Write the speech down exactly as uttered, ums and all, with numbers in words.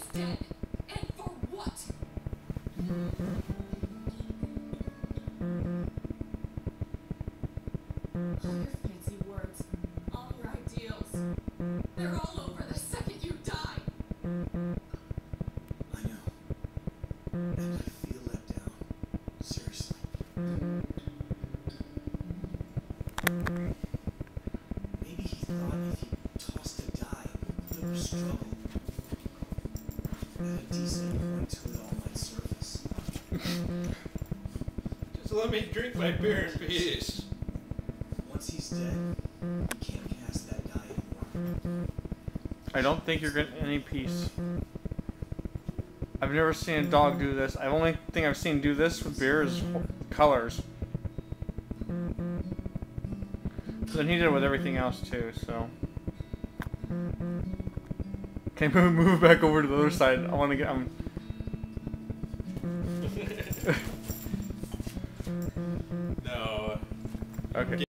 dead. And for what? All your fancy words, all your ideals, they're all over the second you die. I know. And I feel let down. Seriously. Maybe he thought if he tossed a die, there was struggle. And a decent point to it all might surface. Just let me drink my beer in peace. Once he's dead, you can't cast that die anymore. I don't think you're getting any peace. I've never seen a dog do this. The only thing I've seen do this with beer is colors. But then he did it with everything else too, so. Okay, move, move back over to the other side. I want to get. Um... No. Okay.